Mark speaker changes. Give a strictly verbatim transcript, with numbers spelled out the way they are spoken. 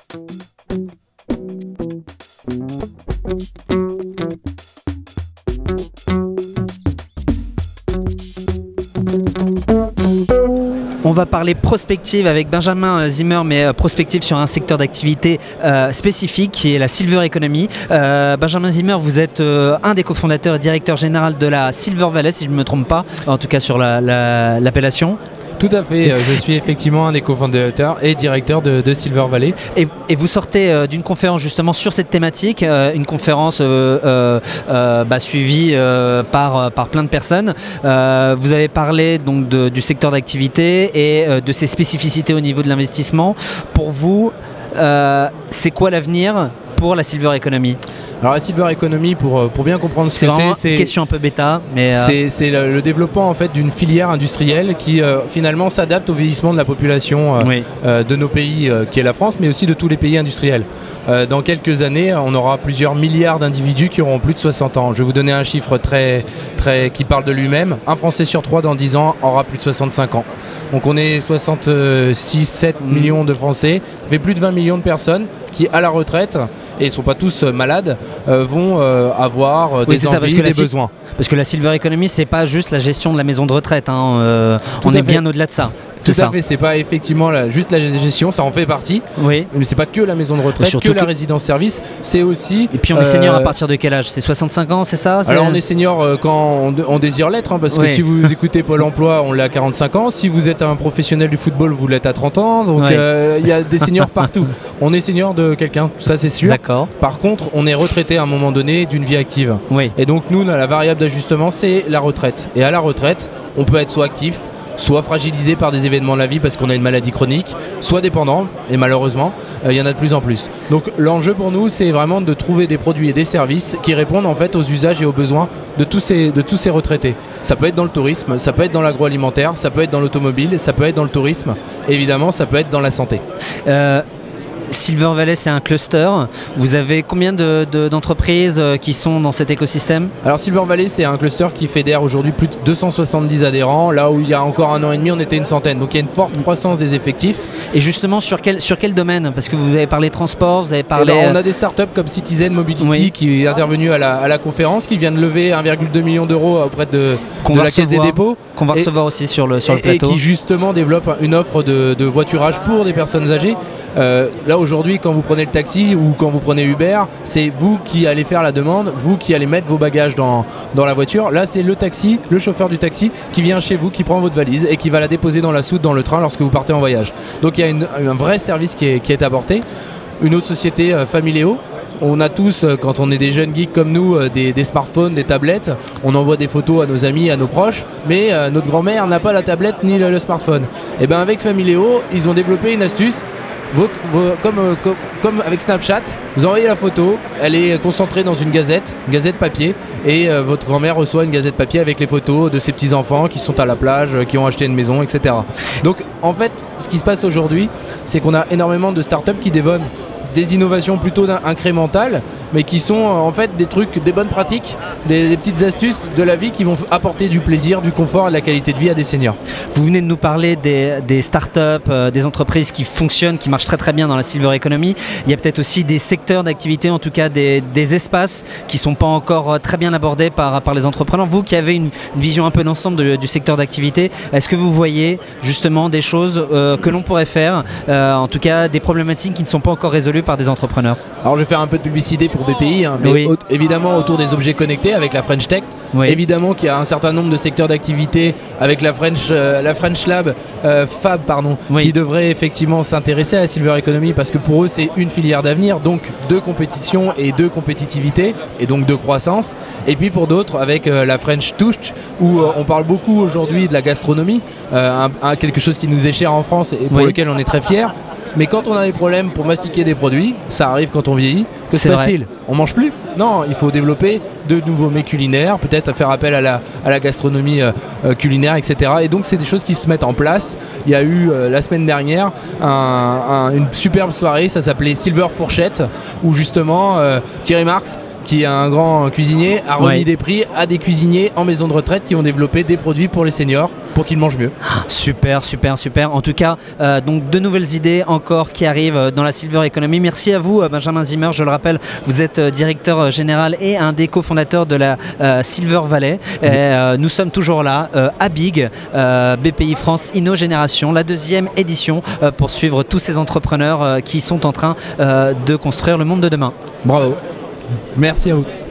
Speaker 1: On va parler prospective avec Benjamin Zimmer, mais prospective sur un secteur d'activité euh, spécifique qui est la Silver Economy. Euh, Benjamin Zimmer, vous êtes euh, un des cofondateurs et directeur général de la Silver Valley, si je ne me trompe pas, en tout cas sur l'appellation. La, la,
Speaker 2: Tout à fait, je suis effectivement un des cofondateurs et directeur de, de Silver Valley.
Speaker 1: Et, et vous sortez euh, d'une conférence justement sur cette thématique, euh, une conférence euh, euh, euh, bah, suivie euh, par, par plein de personnes. Euh, vous avez parlé donc de, du secteur d'activité et euh, de ses spécificités au niveau de l'investissement. Pour vous, euh, c'est quoi l'avenir pour la Silver Economy?
Speaker 2: Alors la Silver Economy, pour, pour bien comprendre ce que c'est,
Speaker 1: c'est une question un peu bêta, mais
Speaker 2: euh... c'est le, le développement en fait d'une filière industrielle qui euh, finalement s'adapte au vieillissement de la population euh, oui. euh, de nos pays, euh, qui est la France, mais aussi de tous les pays industriels. Euh, dans quelques années, on aura plusieurs milliards d'individus qui auront plus de soixante ans. Je vais vous donner un chiffre très, très qui parle de lui-même. Un Français sur trois dans dix ans aura plus de soixante-cinq ans. Donc on est soixante-six sept mmh. millions de Français, ça fait plus de vingt millions de personnes qui, à la retraite, et ils ne sont pas tous malades, euh, vont euh, avoir euh,
Speaker 1: oui,
Speaker 2: des envies,
Speaker 1: ça,
Speaker 2: des besoins.
Speaker 1: Parce que la Silver Economy, c'est pas juste la gestion de la maison de retraite, hein, euh, on est bien au-delà de ça.
Speaker 2: Tout à fait, c'est pas effectivement la, juste la gestion, ça en fait partie,
Speaker 1: oui.
Speaker 2: mais c'est pas que la maison de retraite, que, que la résidence-service, c'est aussi...
Speaker 1: Et puis on est senior euh, à partir de quel âge? C'est soixante-cinq ans, c'est ça?
Speaker 2: Alors on est senior euh, quand on, on désire l'être, hein, parce que oui. si vous écoutez Pôle emploi, on l'est à quarante-cinq ans, si vous êtes un professionnel du football, vous l'êtes à trente ans, donc il oui. euh, y a des seniors partout. On est senior de quelqu'un, ça c'est sûr.
Speaker 1: D'accord.
Speaker 2: Par contre, on est retraité à un moment donné d'une vie active.
Speaker 1: Oui.
Speaker 2: Et donc nous, la variable d'ajustement, c'est la retraite. Et à la retraite, on peut être soit actif, soit fragilisé par des événements de la vie parce qu'on a une maladie chronique, soit dépendant, et malheureusement, il euh, y en a de plus en plus. Donc l'enjeu pour nous, c'est vraiment de trouver des produits et des services qui répondent en fait aux usages et aux besoins de tous ces, de tous ces retraités. Ça peut être dans le tourisme, ça peut être dans l'agroalimentaire, ça peut être dans l'automobile, ça peut être dans le tourisme, et évidemment, ça peut être dans la santé.
Speaker 1: Euh... Silver Valley, c'est un cluster. Vous avez combien de, de, d'entreprises qui sont dans cet écosystème?
Speaker 2: Alors Silver Valley, c'est un cluster qui fédère aujourd'hui plus de deux cent soixante-dix adhérents. Là où il y a encore un an et demi, on était une centaine. Donc il y a une forte croissance des effectifs.
Speaker 1: Et justement, sur quel, sur quel domaine? Parce que vous avez parlé transport, vous avez parlé...
Speaker 2: Ben, on a des startups comme Citizen Mobility oui. qui est intervenu à la, à la conférence, qui vient de lever un virgule deux million d'euros auprès de, de la Caisse des dépôts.
Speaker 1: Qu'on va recevoir et, aussi sur le, sur le plateau.
Speaker 2: Et qui justement développe une offre de, de voiturage pour des personnes âgées. Euh, là aujourd'hui, quand vous prenez le taxi ou quand vous prenez Uber, c'est vous qui allez faire la demande, vous qui allez mettre vos bagages dans, dans la voiture. Là c'est le taxi, le chauffeur du taxi qui vient chez vous, qui prend votre valise et qui va la déposer dans la soute dans le train lorsque vous partez en voyage. Donc il y a une, un vrai service qui est, qui est apporté. Une autre société, euh, Familéo. On a tous, quand on est des jeunes geeks comme nous, des, des smartphones, des tablettes. On envoie des photos à nos amis, à nos proches, mais euh, notre grand-mère n'a pas la tablette ni le, le smartphone. Et bien avec Familéo, ils ont développé une astuce. Votre, vos, comme, euh, comme, comme avec Snapchat, vous envoyez la photo, elle est concentrée dans une gazette, une gazette papier, et euh, votre grand-mère reçoit une gazette papier avec les photos de ses petits-enfants qui sont à la plage, euh, qui ont acheté une maison, et cetera. Donc en fait, ce qui se passe aujourd'hui, c'est qu'on a énormément de startups qui développent des innovations plutôt incrémentales, mais qui sont en fait des trucs, des bonnes pratiques, des, des petites astuces de la vie qui vont apporter du plaisir, du confort et de la qualité de vie à des seniors.
Speaker 1: Vous venez de nous parler des, des startups, euh, des entreprises qui fonctionnent, qui marchent très très bien dans la Silver Economy. Il y a peut-être aussi des secteurs d'activité, en tout cas des, des espaces qui ne sont pas encore très bien abordés par, par les entrepreneurs. Vous qui avez une, une vision un peu d'ensemble du secteur d'activité, est-ce que vous voyez justement des choses euh, que l'on pourrait faire, euh, en tout cas des problématiques qui ne sont pas encore résolues par des entrepreneurs?
Speaker 2: Alors je vais faire un peu de publicité pour B P I, hein, mais
Speaker 1: oui.
Speaker 2: au, évidemment autour des objets connectés avec la French Tech. Oui. Évidemment qu'il y a un certain nombre de secteurs d'activité avec la French, euh, la French Lab, euh, Fab pardon, oui. qui devraient effectivement s'intéresser à la Silver Economy parce que pour eux c'est une filière d'avenir, donc de compétition et de compétitivité et donc de croissance. Et puis pour d'autres avec euh, la French Touch où euh, on parle beaucoup aujourd'hui de la gastronomie, euh, un, un, quelque chose qui nous est cher en France et pour oui. lequel on est très fiers. Mais quand on a des problèmes pour mastiquer des produits, ça arrive quand on vieillit, que se passe-t-il? On mange plus? Non, il faut développer de nouveaux mets culinaires, peut-être faire appel à la, à la gastronomie euh, culinaire, et cetera. Et donc c'est des choses qui se mettent en place. Il y a eu euh, la semaine dernière un, un, une superbe soirée, ça s'appelait Silver Fourchette, où justement euh, Thierry Marx, qui est un grand cuisinier, a remis ouais. des prix à des cuisiniers en maison de retraite qui ont développé des produits pour les seniors. pour qu'ils mangent mieux.
Speaker 1: Super, super, super. En tout cas, euh, donc de nouvelles idées encore qui arrivent dans la Silver Economy. Merci à vous, Benjamin Zimmer. Je le rappelle, vous êtes directeur général et un des cofondateurs de la euh, Silver Valley. Et, euh, nous sommes toujours là euh, à Big, euh, B P I France InnoGénération, la deuxième édition euh, pour suivre tous ces entrepreneurs euh, qui sont en train euh, de construire le monde de demain.
Speaker 2: Bravo. Merci à vous.